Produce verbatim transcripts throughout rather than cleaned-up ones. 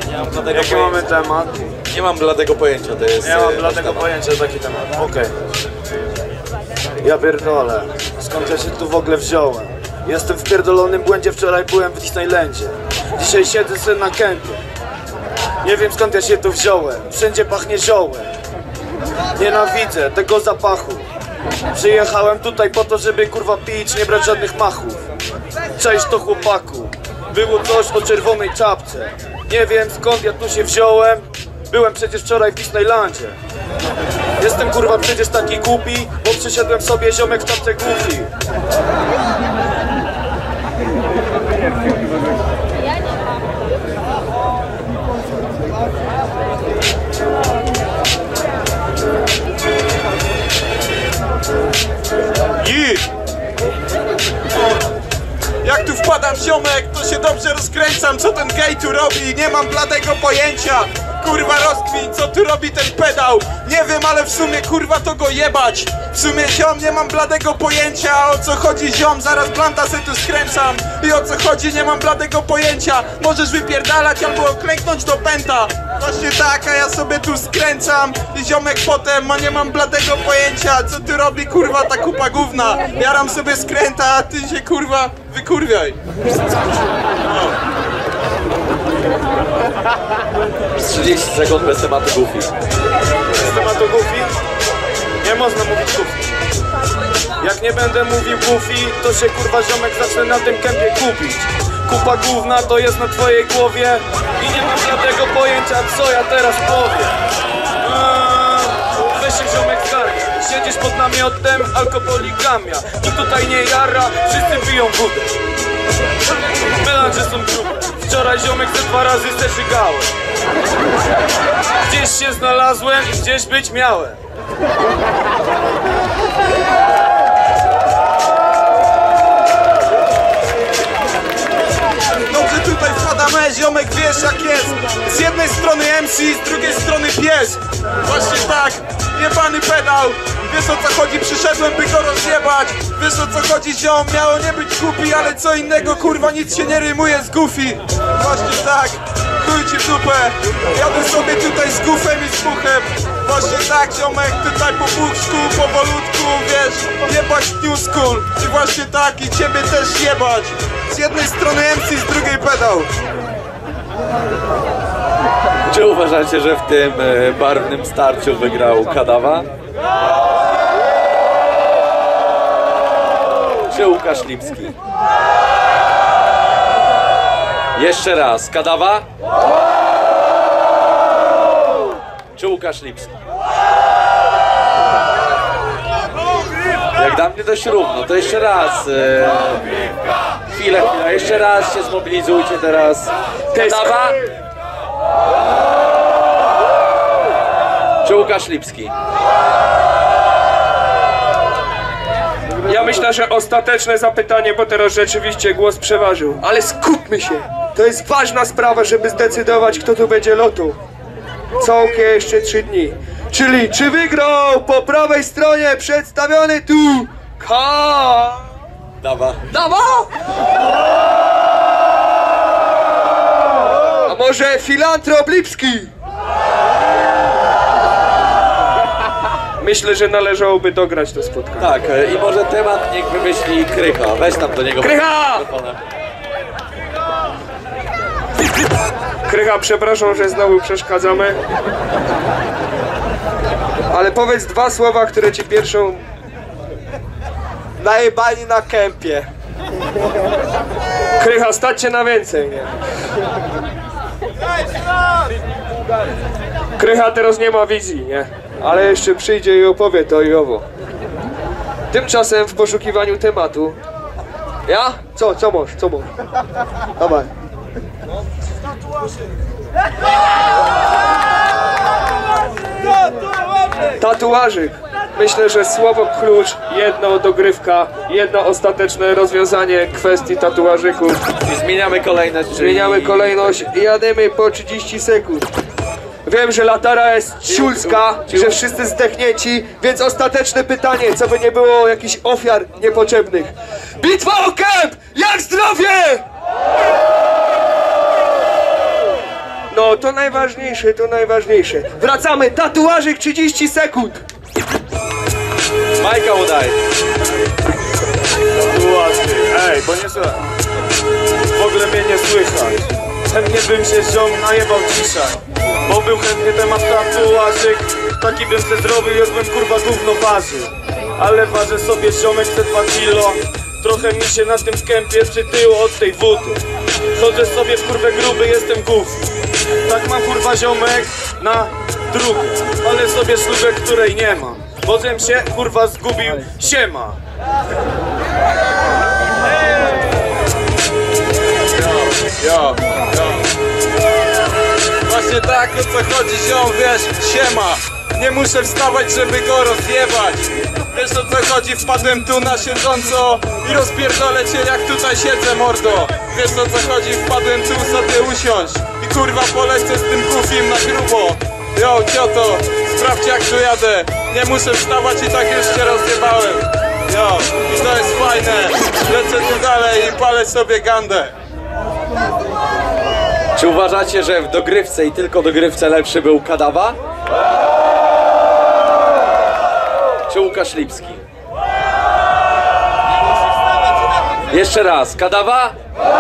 Nie mam bladego Jaki pojęcia. mamy temat? Nie mam bladego pojęcia, to jest... Nie mam e, bladego temat. pojęcia, taki temat. Okej. Ja pierdolę. Skąd ja się tu w ogóle wziąłem? Jestem w pierdolonym błędzie, wczoraj byłem w Disneylandzie. Dzisiaj siedzę sobie na kępie. Nie wiem skąd ja się tu wziąłem. Wszędzie pachnie ziołem. Nienawidzę tego zapachu. Przyjechałem tutaj po to, żeby kurwa pić, nie brać żadnych machów. Cześć to chłopaku. Było coś o czerwonej czapce. Nie wiem skąd ja tu się wziąłem. Byłem przecież wczoraj w Disneylandzie. Jestem kurwa przecież taki głupi, bo przyszedłem sobie ziomek w czapce Goofy. I jak tu wpadam ziomek, to się dobrze rozkręcam. Co ten gej tu robi? Nie mam bladego pojęcia. Kurwa rozkmin, co tu robi ten pedał? Nie wiem, ale w sumie kurwa to go jebać. W sumie ziom, nie mam bladego pojęcia. O co chodzi ziom, zaraz blanta se tu skręcam. I o co chodzi, nie mam bladego pojęcia. Możesz wypierdalać albo klęknąć do pęta. Właśnie tak, a ja sobie tu skręcam. I ziomek potem, a nie mam bladego pojęcia. Co tu robi kurwa ta kupa gówna? Jaram sobie skręta, a ty się kurwa wykurwiaj. trzydzieści sekund bez tematu Goofy. Z tematu Goofy? Nie można mówić Goofy. Jak nie będę mówił Goofy, to się kurwa ziomek zacznę na tym kępie kupić. Kupa gówna to jest na twojej głowie i nie mam żadnego pojęcia, co ja teraz powiem. Eee, weź się ziomek zgarnia. Siedzisz pod namiotem, alkopoligamia. I tutaj nie jara, wszyscy piją wódę. Melanże są grube. Wczoraj ziomek ze dwa razy zeszygałem. Gdzieś się znalazłem i gdzieś być miałem. Dobrze tutaj wpadamy, ziomek wiesz jak jest. Z jednej strony M C, z drugiej strony pies. Właśnie tak, jebany pedał. Wiesz o co chodzi, przyszedłem by go rozjebać. Wiesz o co chodzi ziom, miało nie być głupi, ale co innego kurwa nic się nie rymuje z Goofy. Właśnie tak, chuj ci w dupę. Jadę sobie tutaj z Goofem i z Puchem. Właśnie tak ziomek, tutaj po buczku, powolutku, wiesz, jebać new school. I właśnie tak, i ciebie też jebać. Z jednej strony M C, z drugiej pedał. Czy uważacie, że w tym e, barwnym starciu wygrał Kadawa? Czy Łukasz Lipski? Jeszcze raz, Kadawa? Czy Łukasz Lipski? Jak dla mnie dość równo, to jeszcze raz. E, chwilę, chwilę, jeszcze raz się zmobilizujcie teraz. Kadawa? Czy Łukasz Lipski? Ja myślę, że ostateczne zapytanie, bo teraz rzeczywiście głos przeważył. Ale skupmy się. To jest ważna sprawa, żeby zdecydować, kto tu będzie lotu. Całkiem jeszcze trzy dni. Czyli czy wygrał po prawej stronie przedstawiony tu Ka... Dawa. Dawa? A może filantrop Lipski? Myślę, że należałoby dograć to spotkanie. Tak, e, i może temat niech wymyśli Krycha. Weź tam do niego. Krycha! Krycha, przepraszam, że znowu przeszkadzamy. Ale powiedz dwa słowa, które ci pierwszą... Najebani na kępie. Krycha, stać się na więcej, nie? Krycha teraz nie ma wizji, nie? Ale jeszcze przyjdzie i opowie to i owo. Tymczasem w poszukiwaniu tematu... Ja? Co? Co możesz? Co możesz? Dawaj. Tatuażyk. Myślę, że słowo klucz, jedna dogrywka, jedno ostateczne rozwiązanie kwestii tatuażyków. I zmieniamy kolejność. czyli- Zmieniamy kolejność i jademy po trzydzieści sekund. Wiem, że latara jest ciulska, że wszyscy zdechnięci, więc ostateczne pytanie, co by nie było jakichś ofiar niepotrzebnych. Bitwa o kęp! Jak zdrowie? No, No, to najważniejsze, to najważniejsze. Wracamy, tatuażyk trzydzieści sekund. Majka udaj. Tatuaży, ej, bo nie słychać. W ogóle mnie nie słychać. Chętnie bym się ziom najebał dzisiaj, bo był chętnie temat tatuażyk. Taki bym se zrobił, już bym kurwa gówno ważył. Ale ważę sobie ziomek te dwa kilo. Trochę mi się na tym kępie przytyło od tej wody. Chodzę sobie w kurwę gruby, jestem gówno. Tak mam kurwa ziomek na drugą, ale sobie szlugę, której nie ma. Wozem się kurwa zgubił, siema. Jo, jo. Właśnie tak, o co chodzi, ziom, wiesz, siema. Nie muszę wstawać, żeby go rozjebać. Wiesz, o co chodzi, wpadłem tu na siedząco i rozpierdolę cię, jak tutaj siedzę, mordo. Wiesz, o co chodzi, wpadłem tu sobie usiąść i kurwa polecę z tym goofim na grubo. Jo, cioto, sprawdź jak tu jadę. Nie muszę wstawać i tak już cię rozjebałem. Jo, i to jest fajne. Lecę tu dalej i palę sobie gandę. Czy uważacie, że w dogrywce i tylko dogrywce lepszy był Kadawa? Czy Łukasz Lipski? Jeszcze raz, Kadawa?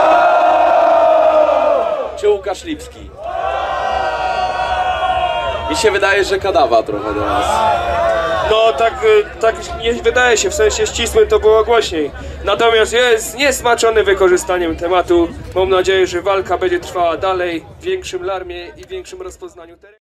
Czy Łukasz Lipski? Mi się wydaje, że Kadawa trochę do nas. No tak, y, tak nie wydaje się, w sensie ścisłym to było głośniej. Natomiast jest niesmaczony wykorzystaniem tematu. Mam nadzieję, że walka będzie trwała dalej w większym larmie i większym rozpoznaniu terenu.